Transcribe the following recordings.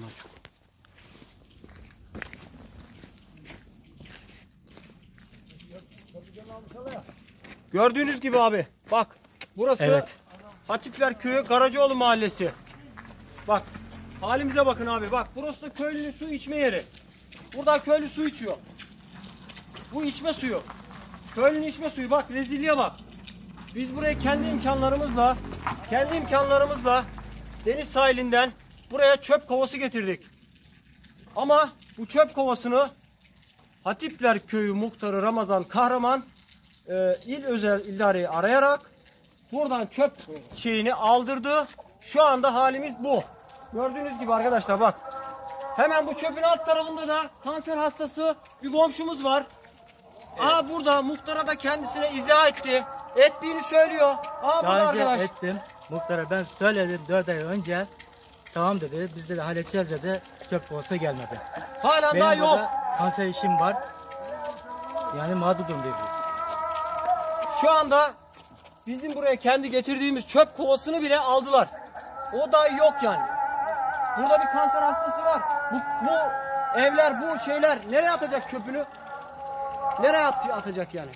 Gördüğünüz gibi abi bak burası Evet. Hatipler Köyü Karacaoğlu Mahallesi. Bak halimize bakın abi bak burası da köylünün su içme yeri. Buradan köylü su içiyor. Bu içme suyu. Köylünün içme suyu bak rezilliğe bak. Biz buraya kendi imkanlarımızla deniz sahilinden buraya çöp kovası getirdik. Ama bu çöp kovasını Hatipler Köyü Muhtarı Ramazan Kahraman il özel idareyi arayarak buradan çöp şeyini aldırdı. Şu anda halimiz bu. Gördüğünüz gibi arkadaşlar bak. Hemen bu çöpün alt tarafında da kanser hastası bir komşumuz var. Evet. Aha burada muhtara da kendisine izah etti. Ettiğini söylüyor. Aha burada Daha önce arkadaş. ettim. Muhtara ben söyledim 4 ay önce. Tamam dedi. Biz de halledeceğiz dedi. Çöp kovası gelmedi. Hala Benim daha yok. burada kanser işim var. Yani mağdur durumdayız biz. Şu anda bizim buraya kendi getirdiğimiz çöp kovasını bile aldılar. O da yok yani. Burada bir kanser hastası var. Bu evler, bu şeyler nereye atacak çöpünü? Nereye atacak yani?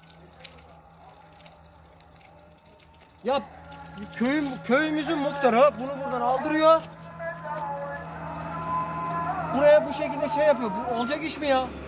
Ya köyümüzün muhtarı bunu buradan aldırıyor. Buraya bu şekilde şey yapıyor. Bu olacak iş mi ya?